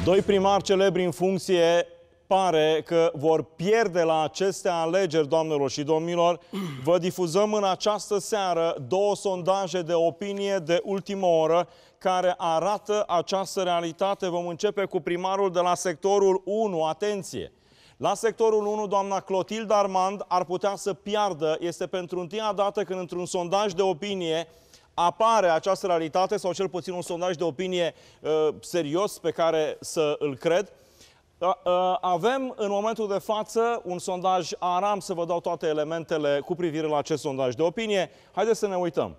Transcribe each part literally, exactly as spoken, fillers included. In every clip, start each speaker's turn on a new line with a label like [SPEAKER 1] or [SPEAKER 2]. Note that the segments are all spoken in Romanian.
[SPEAKER 1] Doi primari celebri în funcție pare că vor pierde la aceste alegeri, doamnelor și domnilor. Vă difuzăm în această seară două sondaje de opinie de ultimă oră care arată această realitate. Vom începe cu primarul de la sectorul unu. Atenție! La sectorul unu, doamna Clotilde Armand ar putea să piardă. Este pentru întâia dată când într-un sondaj de opinie apare această realitate, sau cel puțin un sondaj de opinie uh, serios pe care să îl cred. Uh, uh, avem în momentul de față un sondaj aram, să vă dau toate elementele cu privire la acest sondaj de opinie. Haideți să ne uităm.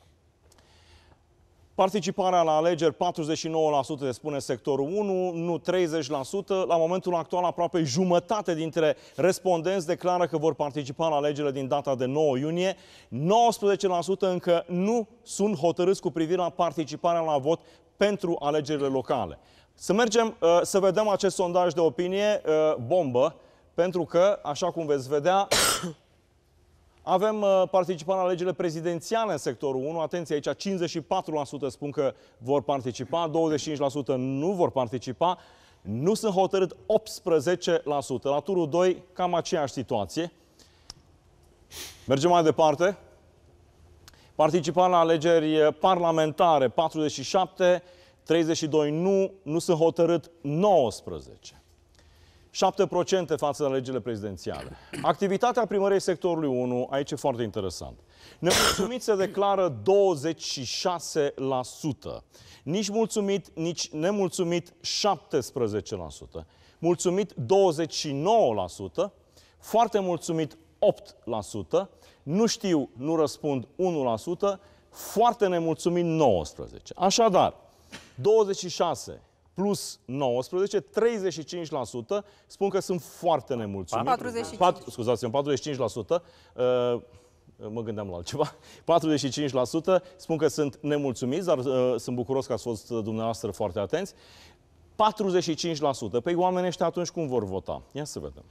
[SPEAKER 1] Participarea la alegeri, patruzeci și nouă la sută se spune sectorul unu, nu treizeci la sută. La momentul actual, aproape jumătate dintre respondenți declară că vor participa la alegerile din data de nouă iunie. nouăsprezece la sută încă nu sunt hotărâți cu privire la participarea la vot pentru alegerile locale. Să mergem uh, să vedem acest sondaj de opinie, uh, bombă, pentru că, așa cum veți vedea, avem uh, participarea la alegerile prezidențiale în sectorul unu. Atenție, aici cincizeci și patru la sută spun că vor participa, douăzeci și cinci la sută nu vor participa, nu sunt hotărât optsprezece la sută. La turul doi, cam aceeași situație. Mergem mai departe. Participarea la alegeri parlamentare, patruzeci și șapte, treizeci și doi nu, nu sunt hotărât nouăsprezece. șapte la sută față de alegerile prezidențiale. Activitatea primăriei sectorului unu, aici e foarte interesant. Nemulțumit se declară douăzeci și șase la sută. Nici mulțumit, nici nemulțumit șaptesprezece la sută. Mulțumit douăzeci și nouă la sută. Foarte mulțumit opt la sută. Nu știu, nu răspund unu la sută. Foarte nemulțumit nouăsprezece la sută. Așadar, douăzeci și șase plus nouăsprezece, treizeci și cinci la sută spun că sunt foarte nemulțumiți.
[SPEAKER 2] patruzeci și cinci.
[SPEAKER 1] Pat, scuzați-mă, patruzeci și cinci la sută. Uh, mă gândeam la altceva. patruzeci și cinci la sută spun că sunt nemulțumiți, dar uh, sunt bucuros că ați fost dumneavoastră foarte atenți. patruzeci și cinci la sută. Păi oamenii ăștia atunci cum vor vota? Ia să vedem.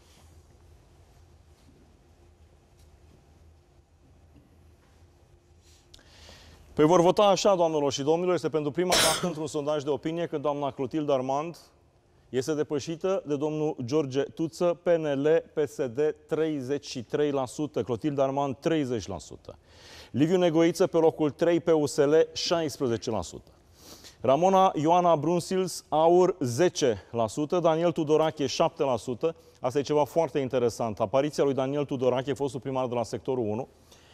[SPEAKER 1] Păi vor vota așa, doamnelor și domnilor, este pentru prima dată într-un sondaj de opinie când doamna Clotilde Armand este depășită de domnul George Tuță, P N L, P S D treizeci și trei la sută, Clotilde Armand treizeci la sută. Liviu Negoiță pe locul trei, P U S L șaisprezece la sută. Ramona Ioana Brunsils, AUR zece la sută, Daniel Tudorache șapte la sută. Asta e ceva foarte interesant. Apariția lui Daniel Tudorache, fostul primar de la sectorul unu.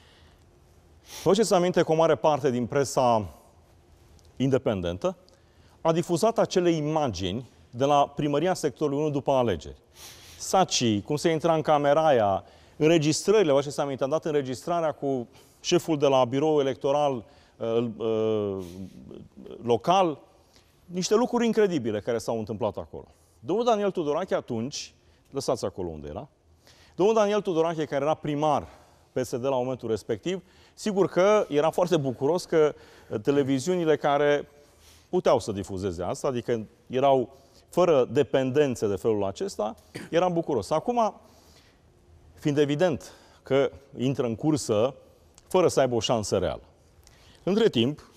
[SPEAKER 1] Vă faceți aminte că o mare parte din presa independentă a difuzat acele imagini de la primăria sectorului unu după alegeri. Sacii, cum se intra în camera aia, înregistrările, vă faceți aminte, am dat înregistrarea cu șeful de la biroul electoral uh, uh, local, niște lucruri incredibile care s-au întâmplat acolo. Domnul Daniel Tudorache atunci, lăsați acolo unde era, domnul Daniel Tudorache, care era primar P S D la momentul respectiv, sigur că era foarte bucuros că televiziunile care puteau să difuzeze asta, adică erau fără dependențe de felul acesta, eram bucuros. Acum, fiind evident că intră în cursă fără să aibă o șansă reală. Între timp,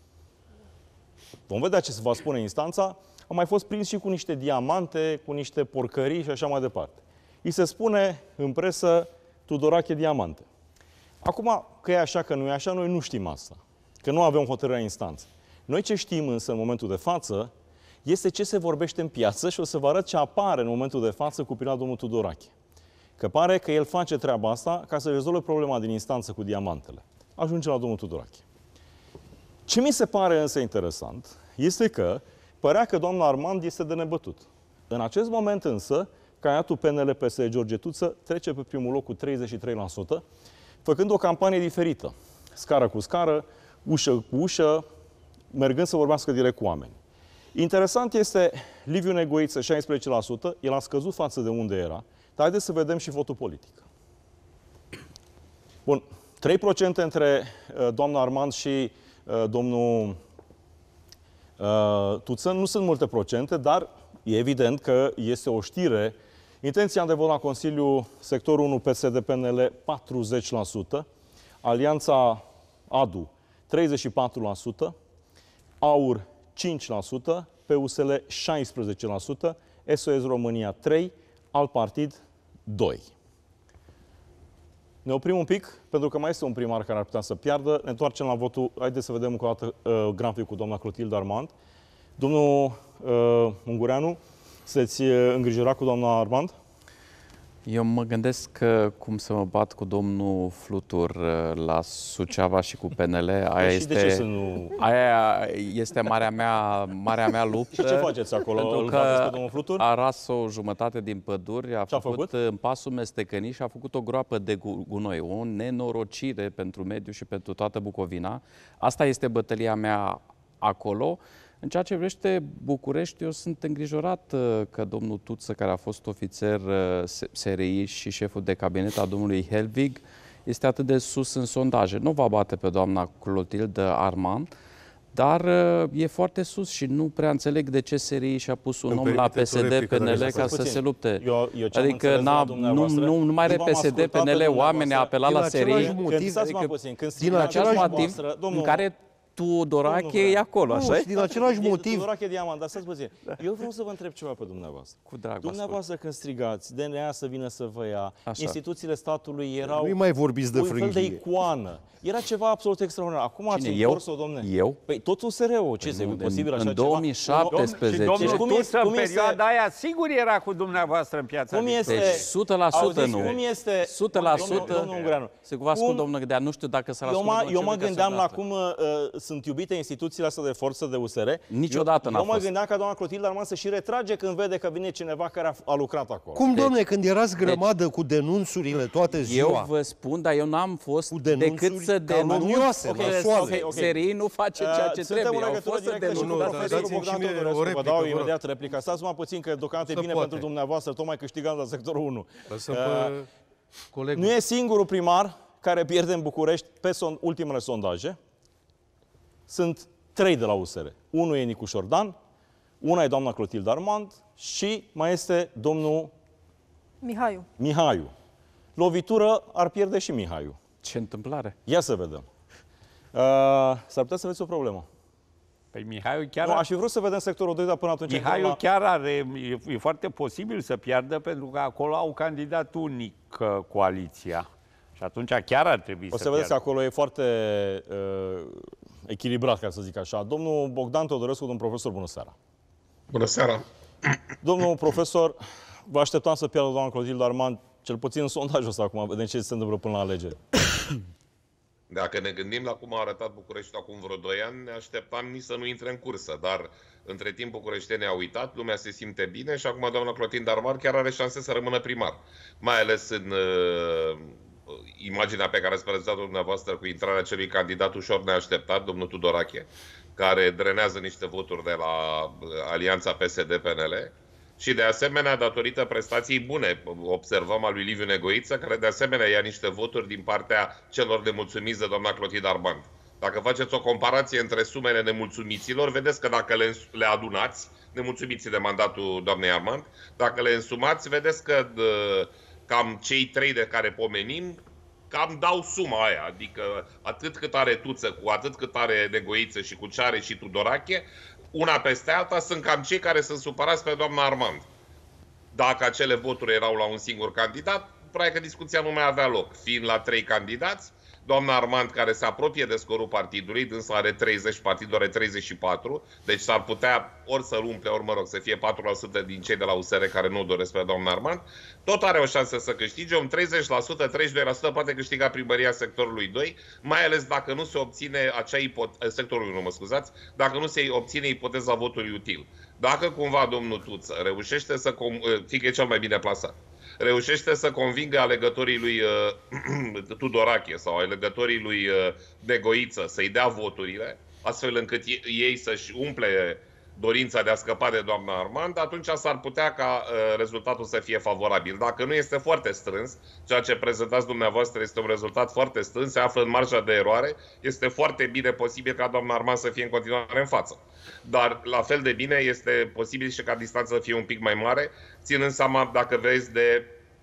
[SPEAKER 1] vom vedea ce se va spune instanța, a mai fost prins și cu niște diamante, cu niște porcării și așa mai departe. Îi se spune în presă Tudorache diamante. Acum, că e așa, că nu e așa, noi nu știm asta. Că nu avem hotărârea instanței. Noi ce știm însă în momentul de față este ce se vorbește în piață și o să vă arăt ce apare în momentul de față cu privire la domnul Tudorache. Că pare că el face treaba asta ca să rezolve problema din instanță cu diamantele. Ajunge la domnul Tudorache. Ce mi se pare însă interesant este că părea că doamna Armand este de nebătut. În acest moment însă, caiatul P N L P S D George Tuță trece pe primul loc cu treizeci și trei la sută, făcând o campanie diferită, scară cu scară, ușă cu ușă, mergând să vorbească direct cu oameni. Interesant este Liviu Negoiță, șaisprezece la sută, el a scăzut față de unde era, dar haideți să vedem și votul politic. Bun, trei la sută între uh, doamna Armand și uh, domnul uh, Tuță, nu sunt multe procente, dar e evident că este o știre. Intenția de vot la Consiliul sectorul unu P S D P N L patruzeci la sută, Alianța A D U treizeci și patru la sută, AUR cinci la sută, P U S L șaisprezece la sută, S O S România trei la sută, Alt Partid doi la sută. Ne oprim un pic, pentru că mai este un primar care ar putea să piardă. Ne întoarcem la votul. Haideți să vedem încă o dată uh, graficul cu doamna Clotilde Armand. Domnul uh, Ungureanu, sunteți îngrijorat cu doamna Armand?
[SPEAKER 2] Eu mă gândesc că cum să mă bat cu domnul Flutur la Suceava și cu P N L, aia,
[SPEAKER 1] și
[SPEAKER 2] este,
[SPEAKER 1] de ce să nu...
[SPEAKER 2] aia este marea mea, marea mea luptă.
[SPEAKER 1] Și ce faceți acolo?
[SPEAKER 2] Pentru
[SPEAKER 1] Îl
[SPEAKER 2] că
[SPEAKER 1] bateți pe domnul Flutur?
[SPEAKER 2] a ras o jumătate din păduri, a
[SPEAKER 1] Ce-a
[SPEAKER 2] făcut,
[SPEAKER 1] făcut
[SPEAKER 2] în pasul Mestecănii și a făcut o groapă de gunoi, o nenorocire pentru mediu și pentru toată Bucovina. Asta este bătălia mea acolo. În ceea ce privește București, eu sunt îngrijorat că domnul Tuță, care a fost ofițer S R I și șeful de cabinet a domnului Helvig, este atât de sus în sondaje. Nu va bate pe doamna Clotilde Armand, dar e foarte sus și nu prea înțeleg de ce S R I și-a pus un om la P S D P N L ca să se lupte.
[SPEAKER 1] Eu, eu
[SPEAKER 2] adică nu, nu, nu mai are P S D P N L, oamenii apelat la S R I din același motiv în care Tudorache e acolo, așa?
[SPEAKER 3] Din același motiv.
[SPEAKER 1] Tudorache Diamant, dar stați puțin. Eu vreau să vă întreb ceva pe dumneavoastră.
[SPEAKER 2] Cu drag,
[SPEAKER 1] dumneavoastră când strigați, D N A să vină să vă ia, așa, instituțiile statului erau...
[SPEAKER 3] Nu mai vorbiți de frânghie.
[SPEAKER 1] Un fel de icoană. Era ceva absolut extraordinar. Acum ați întors-o, domne.
[SPEAKER 2] Eu?
[SPEAKER 1] Păi tot U S R-ul. Ce, e posibil așa ceva?
[SPEAKER 2] În două mii șaptesprezece.
[SPEAKER 4] Și domnul Tuță, în perioada aia, sigur era cu dumneavoastră în piața.
[SPEAKER 1] Cum este?
[SPEAKER 2] o sută la sută nu.
[SPEAKER 1] Cum este?
[SPEAKER 2] o sută la sută.
[SPEAKER 1] Domnul Ungureanu.
[SPEAKER 2] Se vă ascult, domnul Gdea, nu știu dacă s-ar asculta.
[SPEAKER 1] Eu mă gândeam la cum sunt iubite instituțiile astea de forță de U S R.
[SPEAKER 2] Niciodată n-a fost.
[SPEAKER 1] Eu mă gândeam ca doamna Clotilde Armand să și retrage când vede că vine cineva care a lucrat acolo.
[SPEAKER 3] Cum, domne, când erați grămadă cu denunțurile toată ziua?
[SPEAKER 2] Eu vă spun, dar eu n-am fost decât să denunț. S R I nu face ceea ce trebuie. Au fost să denunț.
[SPEAKER 1] Vă dau imediat replica. Stați mai puțin că deocamdată e bine pentru dumneavoastră, tocmai câștigați la sectorul unu. Nu e singurul primar care pierde în București pe ultimele sondaje. Sunt trei de la U S R. Unul e Nicu Șordan, una e doamna Clotilde Armand și mai este domnul
[SPEAKER 5] Mihaiu.
[SPEAKER 1] Mihaiu. Lovitură ar pierde și Mihaiu.
[SPEAKER 2] Ce întâmplare?
[SPEAKER 1] Ia să vedem. Uh, S-ar putea să aveți o problemă.
[SPEAKER 4] Păi Mihaiu chiar...
[SPEAKER 1] Nu, aș fi vrut să vedem sectorul doi, dar până atunci...
[SPEAKER 4] Mihaiu la... chiar are... E, e foarte posibil să piardă, pentru că acolo au candidat unic coaliția. Și atunci chiar ar trebui
[SPEAKER 1] o
[SPEAKER 4] să
[SPEAKER 1] să vedeți
[SPEAKER 4] piardă.
[SPEAKER 1] că acolo e foarte uh, echilibrat, ca să zic așa. Domnul Bogdan Teodorescu, domnul profesor, bună seara.
[SPEAKER 6] Bună seara.
[SPEAKER 1] Domnul profesor, vă așteptam să piardă doamna Clotilde Armand, cel puțin în sondajul ăsta, acum vedem ce se întâmplă până la alegeri.
[SPEAKER 6] Dacă ne gândim la cum a arătat Bucureștiul acum vreo doi ani, ne așteptam nici să nu intre în cursă, dar între timp bucureștenii au uitat, lumea se simte bine și acum doamna Clotilde Armand chiar are șanse să rămână primar. Mai ales în uh, imaginea pe care ați prezentat-o dumneavoastră cu intrarea celui candidat ușor neașteptat, domnul Tudorache, care drenează niște voturi de la alianța P S D P N L. Și de asemenea, datorită prestației bune, observăm a lui Liviu Negoiță, care de asemenea ia niște voturi din partea celor nemulțumiți de doamna Clotilde Armand. Dacă faceți o comparație între sumele nemulțumiților, vedeți că dacă le, le adunați, nemulțumiții de mandatul doamnei Armand, dacă le însumați, vedeți că de, cam cei trei de care pomenim, cam dau suma aia. Adică atât cât are Tuță, cu atât cât are Negoiță și cu ce are și Tudorache, una peste alta sunt cam cei care sunt supărați pe doamna Armand. Dacă acele voturi erau la un singur candidat, probabil că discuția nu mai avea loc. Fiind la trei candidați, doamna Armand, care se apropie de scorul partidului, dânsa are treizeci, partidul are treizeci și patru, deci s-ar putea ori să-l umple, ori, mă rog, să fie patru la sută din cei de la U S R care nu o doresc pe doamna Armand, tot are o șansă să câștige, un treizeci la sută, treizeci și doi la sută poate câștiga primăria sectorului doi, mai ales dacă nu se obține acea ipoteză, sectorul unu, mă scuzați, dacă nu se obține ipoteza votului util. Dacă cumva domnul Tuță reușește să, fie că e cel mai bine plasat, reușește să convingă alegătorii lui uh, Tudorache sau alegătorii lui uh, Negoiță să-i dea voturile, astfel încât ei să-și umple dorința de a scăpa de doamna Armand, atunci s-ar putea ca uh, rezultatul să fie favorabil. Dacă nu este foarte strâns, ceea ce prezentați dumneavoastră este un rezultat foarte strâns, se află în marja de eroare, este foarte bine posibil ca doamna Armand să fie în continuare în față. Dar la fel de bine este posibil și ca distanța să fie un pic mai mare, ținând seama, dacă vezi, de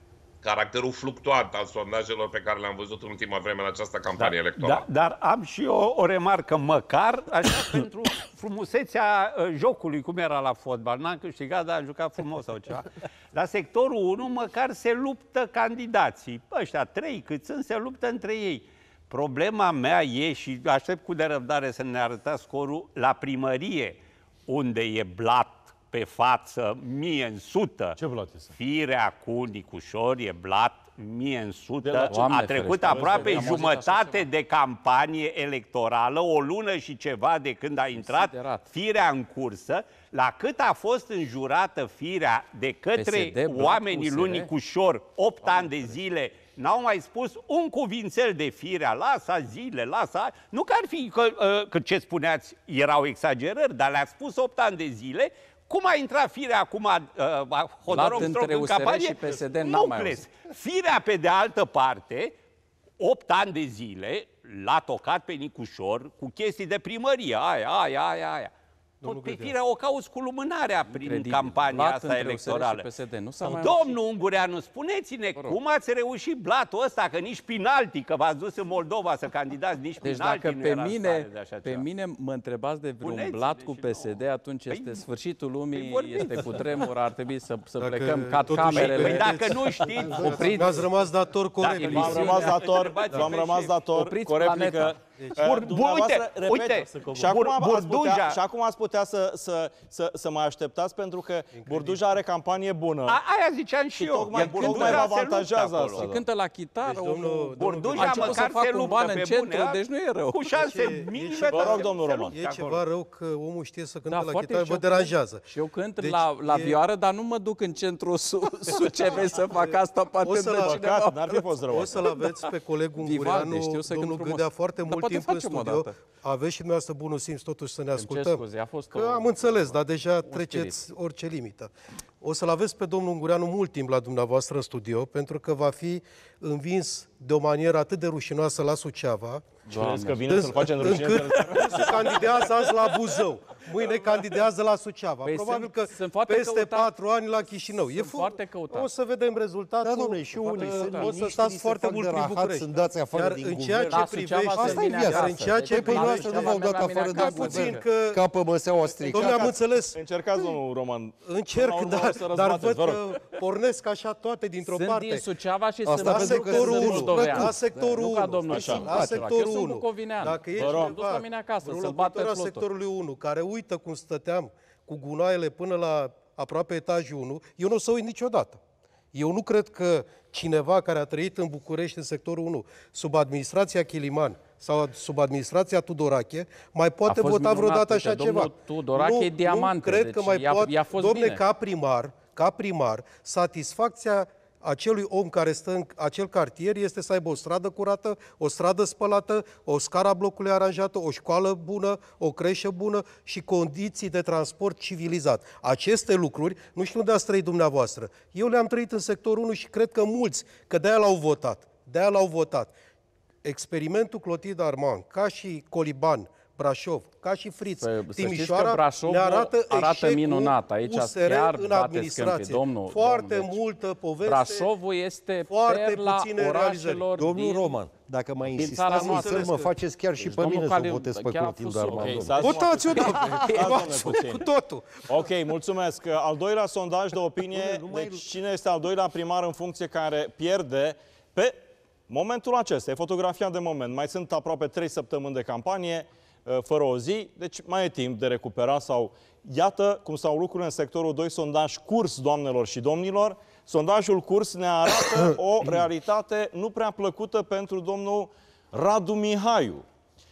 [SPEAKER 6] caracterul fluctuant al sondajelor pe care le-am văzut în ultima vreme în această campanie
[SPEAKER 4] da,
[SPEAKER 6] electorală.
[SPEAKER 4] Da, dar am și o, o remarcă, măcar așa pentru frumusețea uh, jocului, cum era la fotbal. N-am câștigat, dar am jucat frumos sau ceva. La sectorul unu măcar se luptă candidații. Ăștia trei cât sunt, se luptă între ei. Problema mea e, și aștept cu nerăbdare să ne arătați scorul, la primărie, unde e blat pe față, mie în sută.
[SPEAKER 1] Ce blat este?
[SPEAKER 4] Firea cu Nicușor e blat, mie în sută.
[SPEAKER 2] Doamne
[SPEAKER 4] A trecut
[SPEAKER 2] ferește,
[SPEAKER 4] aproape
[SPEAKER 2] am auzit
[SPEAKER 4] jumătate de campanie electorală, o lună și ceva de când a intrat
[SPEAKER 2] Considerat.
[SPEAKER 4] Firea în cursă, la cât a fost înjurată Firea de către
[SPEAKER 2] P S D,
[SPEAKER 4] oamenii
[SPEAKER 2] U S R.
[SPEAKER 4] lui Nicușor, opt ani de zile, n-au mai spus un cuvințel de Firea, lasă zile, lasă... Nu că ar fi că, că ce spuneați erau exagerări, dar le-a spus opt ani de zile. Cum a intrat Firea acum, uh, Hodorov Stroc în campanie?
[SPEAKER 2] și P S D
[SPEAKER 4] nu crezi. Firea, pe de altă parte, opt ani de zile, l-a tocat pe Nicușor cu chestii de primărie, aia, aia, aia, aia. Tot pe Firea o cauți cu lumânarea prin
[SPEAKER 2] Incredibil.
[SPEAKER 4] campania
[SPEAKER 2] Blat
[SPEAKER 4] asta
[SPEAKER 2] între U S R și
[SPEAKER 4] electorală.
[SPEAKER 2] P S D. Nu s-a mai
[SPEAKER 4] Domnul Ungureanu, spuneți-ne cum ați reușit blatul ăsta, că nici penalti, că v-ați dus în Moldova să candidați, nici
[SPEAKER 2] Deci
[SPEAKER 4] penalti
[SPEAKER 2] dacă
[SPEAKER 4] nu
[SPEAKER 2] pe
[SPEAKER 4] era
[SPEAKER 2] mine,
[SPEAKER 4] stare de așa
[SPEAKER 2] pe
[SPEAKER 4] ceva.
[SPEAKER 2] mine mă întrebați de vreun
[SPEAKER 4] Puneți-ne
[SPEAKER 2] blat cu
[SPEAKER 4] și
[SPEAKER 2] P S D, atunci
[SPEAKER 4] Păi-
[SPEAKER 2] este sfârșitul lumii,
[SPEAKER 4] vorbiți.
[SPEAKER 2] este cu tremur, ar trebui să, să
[SPEAKER 3] Dacă
[SPEAKER 2] plecăm, cad
[SPEAKER 3] totuși-
[SPEAKER 2] camerele.
[SPEAKER 4] Păi dacă nu știți,
[SPEAKER 2] Opriți.
[SPEAKER 3] Mi-ați rămas dator corect.
[SPEAKER 4] Da,
[SPEAKER 1] V-am rămas dator,
[SPEAKER 4] Întrebați-l
[SPEAKER 1] v-am
[SPEAKER 4] pe
[SPEAKER 1] rămas
[SPEAKER 4] șef.
[SPEAKER 1] dator
[SPEAKER 2] Opriți
[SPEAKER 1] cu o replică.
[SPEAKER 2] planeta.
[SPEAKER 1] Uh,
[SPEAKER 4] Bur-
[SPEAKER 1] dumneavoastră,
[SPEAKER 4] uite,
[SPEAKER 1] repet,
[SPEAKER 4] uite,
[SPEAKER 1] și acum,
[SPEAKER 4] Bur-
[SPEAKER 1] ați putea,
[SPEAKER 4] Burduja-
[SPEAKER 1] și acum ați putea să, să, să, să mai așteptați, pentru că Burduja are campanie bună.
[SPEAKER 4] A, aia ziceam și,
[SPEAKER 1] Și
[SPEAKER 4] eu.
[SPEAKER 1] tocmai-
[SPEAKER 4] Iar
[SPEAKER 1] tocmai
[SPEAKER 4] Burduja
[SPEAKER 1] vă
[SPEAKER 4] se luptă
[SPEAKER 1] avantajează
[SPEAKER 4] acolo.
[SPEAKER 1] asta.
[SPEAKER 2] Și cântă la chitară,
[SPEAKER 3] Deci, domnul-
[SPEAKER 2] omul
[SPEAKER 4] Burduja
[SPEAKER 2] a început
[SPEAKER 4] măcar
[SPEAKER 2] să facă
[SPEAKER 4] se
[SPEAKER 2] un
[SPEAKER 4] luptă
[SPEAKER 2] ban
[SPEAKER 4] pe
[SPEAKER 2] în
[SPEAKER 4] bune,
[SPEAKER 2] centru,
[SPEAKER 4] a?
[SPEAKER 2] deci nu e rău.
[SPEAKER 4] Cu șanse
[SPEAKER 3] E- e
[SPEAKER 4] minime.
[SPEAKER 3] ceva-
[SPEAKER 1] Vă rog,
[SPEAKER 4] se-
[SPEAKER 1] domnul
[SPEAKER 4] se
[SPEAKER 1] Roman.
[SPEAKER 4] luptă
[SPEAKER 3] E ceva
[SPEAKER 4] acolo.
[SPEAKER 3] rău că omul știe să cânte
[SPEAKER 2] Da,
[SPEAKER 3] la
[SPEAKER 2] foarte
[SPEAKER 3] chitară,
[SPEAKER 2] și
[SPEAKER 3] vă
[SPEAKER 2] eu
[SPEAKER 3] deranjează.
[SPEAKER 2] Și eu cânt
[SPEAKER 3] Deci
[SPEAKER 2] la, la
[SPEAKER 3] e-
[SPEAKER 2] vioară, dar nu mă duc în centrul Su- Suceavei să fac asta, poate
[SPEAKER 3] O să
[SPEAKER 2] de
[SPEAKER 3] la-
[SPEAKER 2] cineva.
[SPEAKER 1] Păcat, n-ar fi fost rău.
[SPEAKER 3] O să-l aveți pe colegul
[SPEAKER 2] Vivaldi,
[SPEAKER 3] Ungureanu,
[SPEAKER 2] știu să cânt
[SPEAKER 3] domnul
[SPEAKER 2] frumos.
[SPEAKER 3] Gâdea, foarte
[SPEAKER 2] Dar
[SPEAKER 3] mult
[SPEAKER 2] poate
[SPEAKER 3] timp în
[SPEAKER 2] facem o
[SPEAKER 3] studio.
[SPEAKER 2] dată.
[SPEAKER 3] Aveți și dumneavoastră bunul simț totuși să ne ascultăm.
[SPEAKER 2] scuze, a fost
[SPEAKER 3] că
[SPEAKER 2] o-
[SPEAKER 3] am înțeles, dar deja treceți orice limită. O să-l aveți pe domnul Ungureanu mult timp la dumneavoastră în studio, pentru că va fi învins de o manieră atât de rușinoasă la Suceava,
[SPEAKER 1] Credeți că vine să-l facem rușine?
[SPEAKER 3] încât se candidează azi la Buzău. Mâine candidează la Suceava.
[SPEAKER 2] Păi
[SPEAKER 3] Probabil
[SPEAKER 2] sunt-
[SPEAKER 3] că
[SPEAKER 2] sunt foarte
[SPEAKER 3] peste
[SPEAKER 2] căutat.
[SPEAKER 3] patru ani la Chișinău.
[SPEAKER 2] Sunt
[SPEAKER 3] fu-
[SPEAKER 2] foarte căutat.
[SPEAKER 3] O să vedem rezultatul.
[SPEAKER 5] Da, domnule, și unii
[SPEAKER 3] Uh,
[SPEAKER 5] sunt
[SPEAKER 3] o să
[SPEAKER 5] miniștri,
[SPEAKER 3] stați
[SPEAKER 5] se
[SPEAKER 3] foarte
[SPEAKER 5] fac
[SPEAKER 3] mult
[SPEAKER 5] de
[SPEAKER 3] prin
[SPEAKER 5] rahat,
[SPEAKER 3] București.
[SPEAKER 5] sunt dați afară
[SPEAKER 3] Iar
[SPEAKER 5] din
[SPEAKER 3] în
[SPEAKER 5] guvern.
[SPEAKER 3] ceea ce
[SPEAKER 2] La Suceava
[SPEAKER 3] privește...
[SPEAKER 2] se
[SPEAKER 5] Asta e
[SPEAKER 2] vine
[SPEAKER 5] viața.
[SPEAKER 3] Iar în ceea
[SPEAKER 2] Deci
[SPEAKER 3] ce
[SPEAKER 5] Păi
[SPEAKER 2] privește-
[SPEAKER 5] noastră nu v-au dat
[SPEAKER 2] la mine
[SPEAKER 5] afară din
[SPEAKER 2] acasă,
[SPEAKER 5] guvern.
[SPEAKER 3] puțin că...
[SPEAKER 5] Capă măseaua
[SPEAKER 3] Domnule, am
[SPEAKER 5] stricat.
[SPEAKER 3] înțeles.
[SPEAKER 1] Încercați, domnul Roman.
[SPEAKER 3] Încerc,
[SPEAKER 1] Până la urmă
[SPEAKER 3] dar,
[SPEAKER 1] o să
[SPEAKER 3] dar
[SPEAKER 1] răzbateți,
[SPEAKER 3] văd
[SPEAKER 1] vă rog.
[SPEAKER 3] că pornesc așa toate dintr-o
[SPEAKER 2] Sunt
[SPEAKER 3] parte.
[SPEAKER 2] din Suceava și
[SPEAKER 5] Asta
[SPEAKER 2] sunt
[SPEAKER 3] La
[SPEAKER 5] pentru că
[SPEAKER 3] sectorul
[SPEAKER 5] sunt
[SPEAKER 3] unu,
[SPEAKER 2] moldovean.
[SPEAKER 3] la sectorul
[SPEAKER 2] Nu ca
[SPEAKER 3] unu,
[SPEAKER 2] domnul
[SPEAKER 1] Așa.
[SPEAKER 2] Sim,
[SPEAKER 3] la
[SPEAKER 2] că eu
[SPEAKER 3] sectorul
[SPEAKER 2] sunt
[SPEAKER 3] unu.
[SPEAKER 2] bucovinean.
[SPEAKER 3] Dacă e
[SPEAKER 1] Vă rog.
[SPEAKER 2] M-am dus la mine acasă,
[SPEAKER 3] vreun
[SPEAKER 2] să-l bat pe
[SPEAKER 3] locuitor al
[SPEAKER 2] Pluto.
[SPEAKER 3] sectorului unu, care uită cum stăteam cu gunoaiele până la aproape etajul unu, eu nu o să uit niciodată. Eu nu cred că cineva care a trăit în București, în sectorul unu, sub administrația Chiliman sau sub administrația Tudorache, mai poate
[SPEAKER 2] fost
[SPEAKER 3] vota
[SPEAKER 2] minunat,
[SPEAKER 3] vreodată
[SPEAKER 2] uite,
[SPEAKER 3] așa
[SPEAKER 2] domnul
[SPEAKER 3] ceva.
[SPEAKER 2] Tudorache
[SPEAKER 3] nu,
[SPEAKER 2] e diamante,
[SPEAKER 3] nu cred
[SPEAKER 2] deci
[SPEAKER 3] că mai
[SPEAKER 2] i-a-
[SPEAKER 3] poate,
[SPEAKER 2] i-a fost
[SPEAKER 3] domne,
[SPEAKER 2] bine.
[SPEAKER 3] ca primar, ca primar, satisfacția acelui om care stă în acel cartier este să aibă o stradă curată, o stradă spălată, o scară a blocului aranjată, o școală bună, o creșă bună și condiții de transport civilizat. Aceste lucruri, nu știu unde ați trăit dumneavoastră, eu le-am trăit în sectorul unu și cred că mulți, că de-aia l-au votat, de-aia l-au votat. Experimentul Clotilde Armand, ca și Coliban, Brașov, ca și Friț,
[SPEAKER 2] Să- să știți că
[SPEAKER 3] Timișoara,
[SPEAKER 2] Brașovul
[SPEAKER 3] ne arată,
[SPEAKER 2] arată
[SPEAKER 3] eșecul
[SPEAKER 2] minunat. Aici
[SPEAKER 3] U S R
[SPEAKER 2] chiar
[SPEAKER 3] în
[SPEAKER 2] bateți
[SPEAKER 3] administrație.
[SPEAKER 2] câmpii, domnul-
[SPEAKER 3] Foarte
[SPEAKER 2] domnul, deci
[SPEAKER 3] multă poveste.
[SPEAKER 2] Brașovul este
[SPEAKER 3] foarte
[SPEAKER 2] perla
[SPEAKER 3] puține
[SPEAKER 2] orașelor
[SPEAKER 5] Domnul
[SPEAKER 2] din...
[SPEAKER 5] Roman, dacă mai
[SPEAKER 2] țara
[SPEAKER 5] insistați
[SPEAKER 2] noastră.
[SPEAKER 5] nițel, mă faceți chiar și
[SPEAKER 2] Deci
[SPEAKER 5] pe
[SPEAKER 2] domnul
[SPEAKER 5] mine să
[SPEAKER 2] Caliu-
[SPEAKER 5] votez pe
[SPEAKER 2] chiar a
[SPEAKER 5] Clotilde
[SPEAKER 2] fost-
[SPEAKER 1] Ok,
[SPEAKER 5] Armand.
[SPEAKER 1] stați
[SPEAKER 3] Votați-o,
[SPEAKER 1] numai
[SPEAKER 3] domnule,
[SPEAKER 1] puțin.
[SPEAKER 3] cu totul.
[SPEAKER 1] Ok, mulțumesc. Al doilea sondaj de opinie,
[SPEAKER 5] Nu mai-
[SPEAKER 1] deci cine este al doilea primar în funcție care pierde pe momentul acesta. E fotografia de moment. Mai sunt aproape trei săptămâni de campanie, fără o zi, deci mai e timp de recuperat sau... Iată cum stau lucrurile în sectorul doi, sondaj curs, doamnelor și domnilor. Sondajul curs ne arată o realitate nu prea plăcută pentru domnul Radu Mihaiu.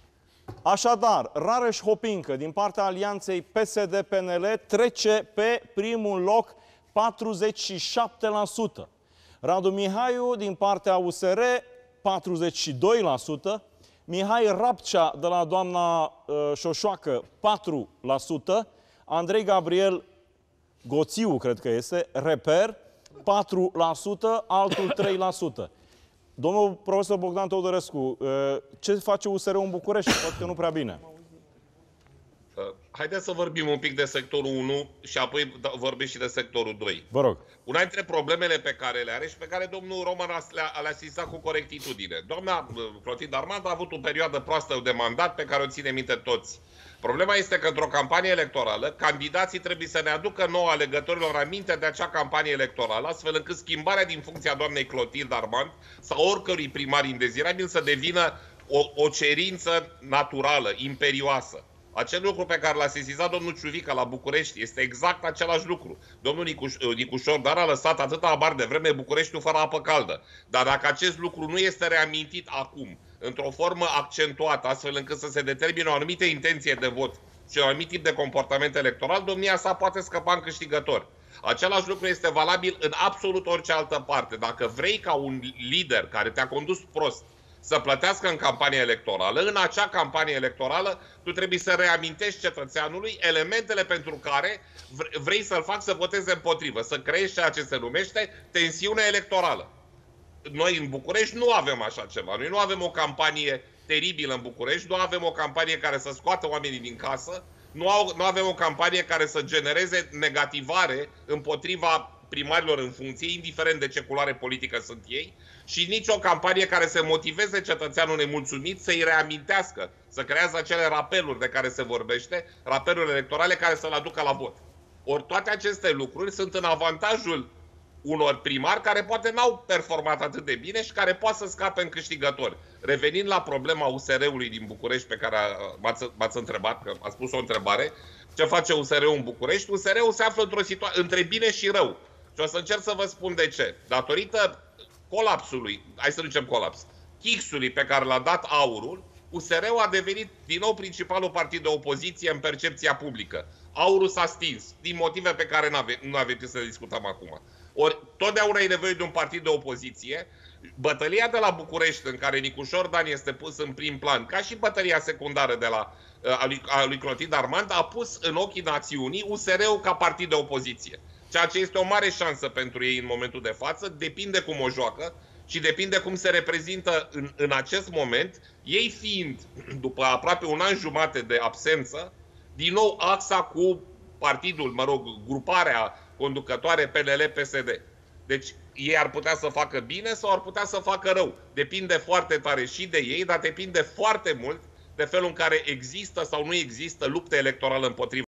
[SPEAKER 1] Așadar, Rareș Hopincă, din partea alianței P S D P N L, trece pe primul loc patruzeci și șapte la sută. Radu Mihaiu, din partea U S R, patruzeci și doi la sută. Mihai Rapcea, de la doamna uh, Șoșoacă, patru la sută. Andrei Gabriel Goțiu, cred că este, Reper, patru la sută, altul trei la sută. Domnul profesor Bogdan Teodorescu, ce face U S R-ul în București? Poate că nu prea bine.
[SPEAKER 6] haideți să vorbim un pic de sectorul unu și apoi vorbim și de sectorul doi.
[SPEAKER 1] Vă rog.
[SPEAKER 6] Una dintre problemele pe care le are și pe care domnul Roman le-a asistat cu corectitudine. Doamna Clotilde Armand a avut o perioadă proastă de mandat pe care o ține minte toți. Problema este că într-o campanie electorală, candidații trebuie să ne aducă nouă alegătorilor aminte de acea campanie electorală, astfel încât schimbarea din funcția doamnei Clotilde Armand sau oricărui primar indezirabil să devină o, o cerință naturală, imperioasă. Acel lucru pe care l-a sesizat domnul Ciuvică la București este exact același lucru. Domnul Nicuș, Nicușor Dar a lăsat atâta abar de vreme Bucureștiul fără apă caldă. Dar dacă acest lucru nu este reamintit acum, într-o formă accentuată, astfel încât să se determine o anumită intenție de vot și un anumit tip de comportament electoral, domnia sa poate scăpa în câștigător. Același lucru este valabil în absolut orice altă parte. Dacă vrei ca un lider care te-a condus prost să plătească în campanie electorală, în acea campanie electorală tu trebuie să reamintești cetățeanului elementele pentru care vrei să-l faci să voteze împotrivă, să creezi ceea ce se numește tensiune electorală. Noi în București nu avem așa ceva. Noi nu avem o campanie teribilă în București, nu avem o campanie care să scoată oamenii din casă, nu, au, nu avem o campanie care să genereze negativare împotriva primarilor în funcție, indiferent de ce culoare politică sunt ei, și nici o campanie care să motiveze cetățeanul nemulțumit să-i reamintească, să creează acele rapeluri de care se vorbește, rapeluri electorale care să-l aducă la vot. Ori toate aceste lucruri sunt în avantajul unor primari care poate n-au performat atât de bine și care poate să scape în câștigători. Revenind la problema U S R-ului din București pe care m-ați întrebat, că ați pus o întrebare, ce face U S R-ul în București? U S R-ul se află într-o situație între bine și rău. Și o să încerc să vă spun de ce. Datorită colapsului, hai să zicem colaps, chixului pe care l-a dat Aurul, U S R-ul a devenit din nou principalul partid de opoziție în percepția publică. Aurul s-a stins, din motive pe care nu avem ce să le discutăm acum. Ori totdeauna e nevoie de un partid de opoziție. Bătălia de la București, în care Nicușor Dan este pus în prim plan, ca și bătălia secundară de la, a, lui, a lui Clotilde Armand, a pus în ochii națiunii U S R-ul ca partid de opoziție. Ceea ce este o mare șansă pentru ei în momentul de față, depinde cum o joacă și depinde cum se reprezintă în, în acest moment, ei fiind, după aproape un an jumate de absență, din nou axa cu partidul, mă rog, gruparea conducătoare P N L P S D. Deci ei ar putea să facă bine sau ar putea să facă rău. Depinde foarte tare și de ei, dar depinde foarte mult de felul în care există sau nu există luptă electorală împotriva